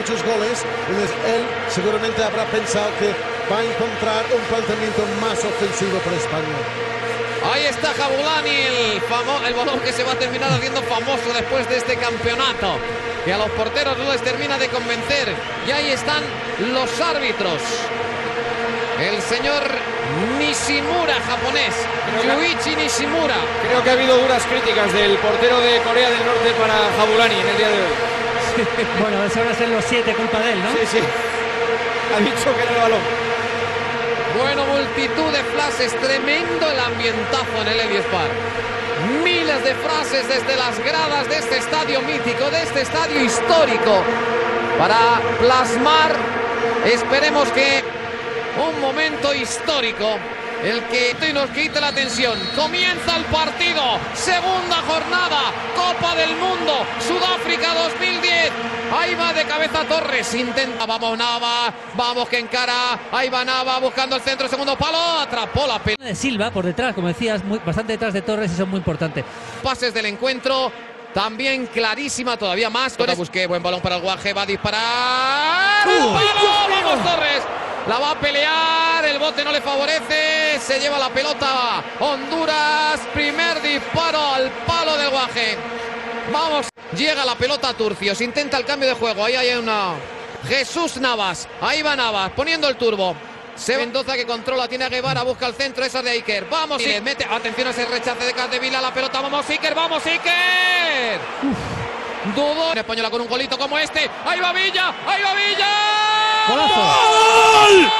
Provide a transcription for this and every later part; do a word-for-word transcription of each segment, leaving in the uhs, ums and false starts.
muchos goles, entonces él seguramente habrá pensado que va a encontrar un planteamiento más ofensivo para España. Ahí está Jabulani, el, el balón que se va a terminar haciendo famoso después de este campeonato, que a los porteros no les termina de convencer. Y ahí están los árbitros. El señor Nishimura, japonés, Yuichi Nishimura. Creo que ha habido duras críticas del portero de Corea del Norte para Jabulani en el día de hoy. Sí. Bueno, eso va a ser los siete, culpa de él, ¿no? Sí, sí. Ha dicho que era el balón. Bueno, multitud de frases, tremendo el ambientazo en el Elias Park. Miles de frases desde las gradas de este estadio mítico, de este estadio histórico, para plasmar, esperemos que un momento histórico, el que nos quite la tensión. Comienza el partido, segunda jornada, Copa del Mundo, Sudáfrica dos mil diez. Ahí va de cabeza Torres, intenta, vamos Nava, vamos que encara, ahí va Nava buscando el centro, segundo palo, atrapó la pelota. De Silva por detrás, como decías, muy, bastante detrás de Torres, y eso es muy importante. Pases del encuentro, también clarísima, todavía más. Torres busqué, buen balón para el Guaje, va a disparar. ¡El palo! ¡Vamos Torres! La va a pelear, el bote no le favorece, se lleva la pelota Honduras, primer disparo al palo del Guaje. Vamos, llega la pelota a Turcios, intenta el cambio de juego, ahí hay una... Jesús Navas, ahí va Navas, poniendo el turbo. Se Mendoza que controla, tiene a Guevara, busca el centro, esa de Iker. Vamos, Iker, mete, atención a ese rechace de Capdevila, la pelota, vamos Iker, vamos Iker. Dudo, en española con un golito como este, ahí va Villa, ahí va Villa. ¡Golazo! ¡Gol!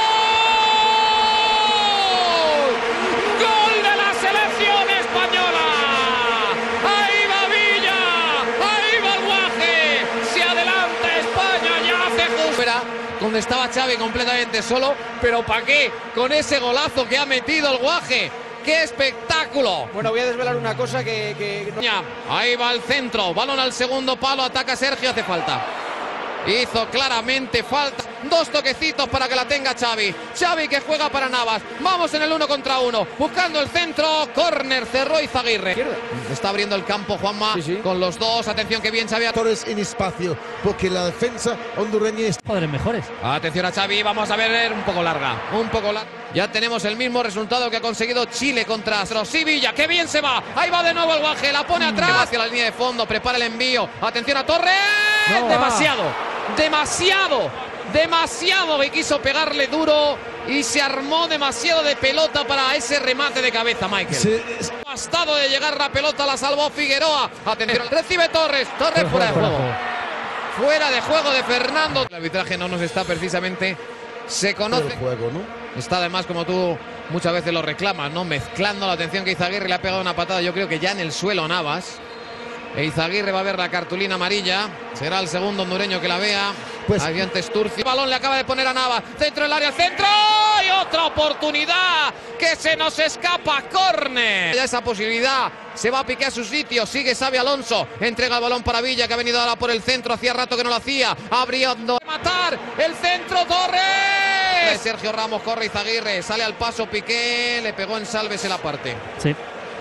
¡Gol de la selección española! ¡Ahí va Villa! ¡Ahí va el Guaje! ¡Se adelanta España! ¡Ya hace justo! Donde estaba Xavi completamente solo, pero ¿para qué? Con ese golazo que ha metido el Guaje. ¡Qué espectáculo! Bueno, voy a desvelar una cosa que... que no... Ahí va el centro, balón al segundo palo, ataca Sergio, hace falta. Hizo claramente falta. Dos toquecitos para que la tenga Xavi. Xavi que juega para Navas. Vamos en el uno contra uno. Buscando el centro. Córner, cerró Izaguirre. Está abriendo el campo Juanma, sí, sí, con los dos. Atención que bien Xavi. Torres en espacio, porque la defensa hondureña es... Joder, mejores. Atención a Xavi. Vamos a ver, un poco larga. Un poco larga. Ya tenemos el mismo resultado que ha conseguido Chile contra Sevilla. ¡Qué bien se va! Ahí va de nuevo el Guaje. La pone atrás. Va hacia la línea de fondo. Prepara el envío. Atención a Torres. No, demasiado. Ah. Demasiado. Demasiado que quiso pegarle duro y se armó demasiado de pelota para ese remate de cabeza, Michael. Sí. Bastado de llegar la pelota, la salvó Figueroa. Atención, recibe Torres. Torres fuera de juego. Fuera de juego de Fernando. El arbitraje no nos está precisamente... Se conoce. El juego, ¿no? Está además, como tú muchas veces lo reclamas, ¿no? Mezclando la atención que Izaguirre le ha pegado una patada, yo creo que ya en el suelo Navas. E Izaguirre va a ver la cartulina amarilla. Será el segundo hondureño que la vea. Pues ahí antes Turcio. Balón le acaba de poner a Navas. Centro del área, centro. Y otra oportunidad que se nos escapa. Córner. Ya esa posibilidad. Se va a piquear a su sitio. Sigue Xavi Alonso. Entrega el balón para Villa, que ha venido ahora por el centro. Hacía rato que no lo hacía. Abriendo. Matar. El centro, Torres. Sergio Ramos, corre Izaguirre. Sale al paso Piqué. Le pegó en Salves en la parte. Sí.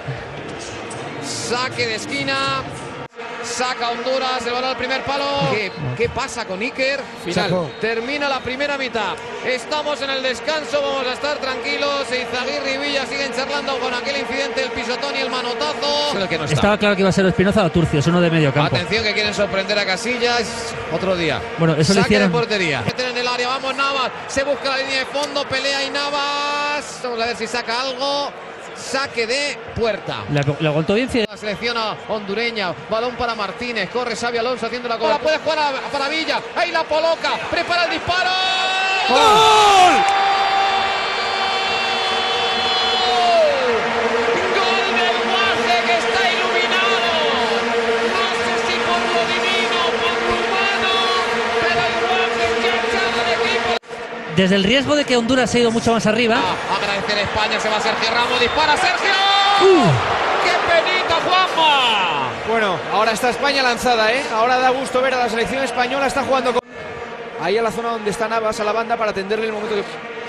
Saque de esquina. Saca Honduras, el balón al primer palo. ¿Qué, qué pasa con Iker? Final. Chaco. Termina la primera mitad. Estamos en el descanso, vamos a estar tranquilos. Izaguirre y Villa siguen charlando con aquel incidente del pisotón y el manotazo. El que no está. Estaba claro que iba a ser Espinoza o Turcios, uno de medio campo. Atención que quieren sorprender a Casillas. Otro día. Bueno, eso Saque le hicieron. de portería. Meten en el área, vamos Navas. Se busca la línea de fondo, pelea y Navas. Vamos a ver si saca algo. Saque de puerta. Le, le aguantó bien. La selección hondureña. Balón para Martínez. Corre Xavi Alonso haciendo la cola. Puede jugar a, para Villa. Ahí la coloca. Prepara el disparo. ¡Gol! ¡Gol! ¡Gol del Guaje que está iluminado! No sé si por lo divino, por lo humano, pero el Guaje que ha echado al equipo. Desde el riesgo de que Honduras se ha ido mucho más arriba. Ah, agradecer a España, se va Sergio Ramos, dispara Sergio. Uh. ¡Qué penita, Juanma! Bueno, ahora está España lanzada, ¿eh? Ahora da gusto ver a la selección española, está jugando con... ahí a la zona donde está Navas, a la banda, para tenderle el momento que...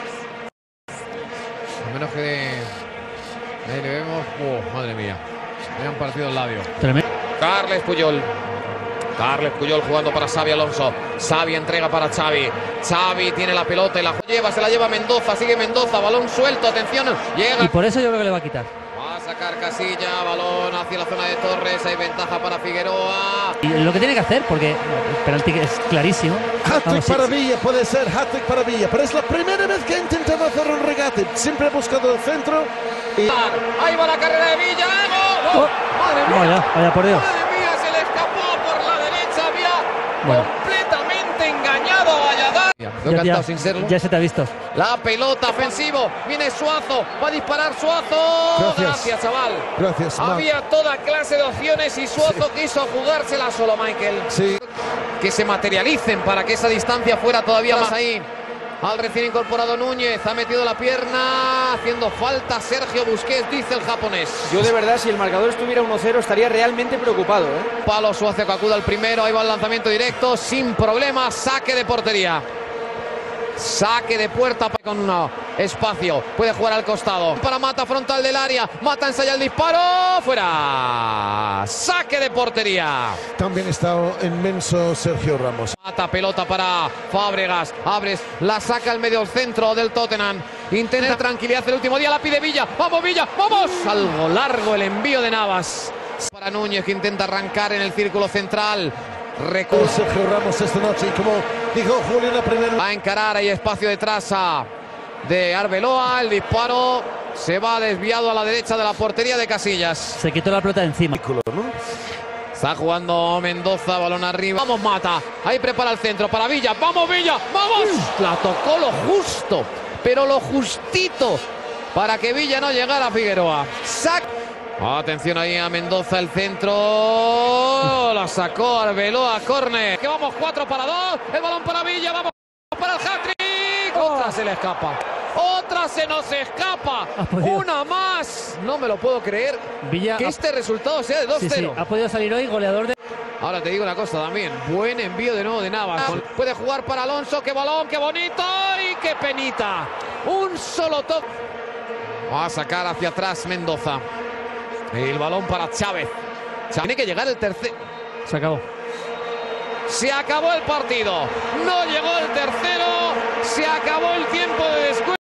A menos que de... ahí le vemos... ¡Oh, madre mía! Me han partido el labio. Tremendo. Carles Puyol. Carles Puyol jugando para Xavi Alonso. Xavi entrega para Xavi. Xavi tiene la pelota y la lleva, se la lleva Mendoza. Sigue Mendoza, balón suelto, atención. Llega. Y por eso yo creo que le va a quitar. Va a sacar Casilla, balón hacia la zona de Torres. Hay ventaja para Figueroa. Y lo que tiene que hacer, porque el penalti es clarísimo. Hat-trick Vamos, sí, para sí. Villa, puede ser hat-trick para Villa, pero es la primera vez que ha intentado hacer un regate. Siempre ha buscado el centro. Y... Ahí va la carrera de Villa. ¡Gol! Oh. ¡Madre mía! Vaya, vaya por Dios. ¡Madre mía! Se le escapó por la derecha. Había Bueno. completamente engañado a Valladares. Lo he Ya, cantado ya, sin serlo. ya se te ha visto. La pelota ofensivo. Viene Suazo. Va a disparar Suazo. Gracias. Gracias, chaval. Gracias, Marc. Había toda clase de opciones y Suazo Sí. quiso jugársela solo, Michael. Sí. Que se materialicen para que esa distancia fuera todavía más ahí. Al recién incorporado Núñez, ha metido la pierna, haciendo falta Sergio Busquets, dice el japonés. Yo de verdad, si el marcador estuviera uno cero, estaría realmente preocupado, ¿eh? Palo Suazo que acuda al primero, ahí va el lanzamiento directo, sin problema, saque de portería. Saque de puerta con un espacio, puede jugar al costado. Para Mata, frontal del área, Mata ensaya el disparo, fuera. Saque de portería. También está inmenso Sergio Ramos. Mata, pelota para Fábregas, Abres, la saca al medio centro del Tottenham. Intenta tranquilidad el último día, la pide Villa. ¡Vamos, Villa! ¡Vamos! Algo largo el envío de Navas. Para Núñez que intenta arrancar en el círculo central. Recurso. Sergio Ramos esta noche, y como dijo Julio en la primera. Va a encarar, hay espacio detrás a de Arbeloa. El disparo se va desviado a la derecha de la portería de Casillas. Se quitó la pelota de encima. ¿no? Está jugando Mendoza, balón arriba. Vamos, Mata. Ahí prepara el centro para Villa. ¡Vamos, Villa! ¡Vamos! La tocó lo justo, pero lo justito para que Villa no llegara a Figueroa. Sac. Atención ahí a Mendoza, el centro. La sacó Arbeloa, córner. Que vamos, cuatro para dos. El balón para Villa. Vamos para el hat-trick. Otra se le escapa. Otra se nos escapa. Una más. No me lo puedo creer. Villa que ha... este resultado sea de dos cero. Sí, sí, ha podido salir hoy goleador de... Ahora te digo una cosa también. Buen envío de nuevo de Navas. Puede jugar para Alonso. ¡Qué balón! ¡Qué bonito! ¡Y qué penita! Un solo toque. Va a sacar hacia atrás Mendoza. El balón para Chávez. Tiene que llegar el tercer. Se acabó. Se acabó el partido. No llegó el tercero. Se acabó el tiempo de descuento.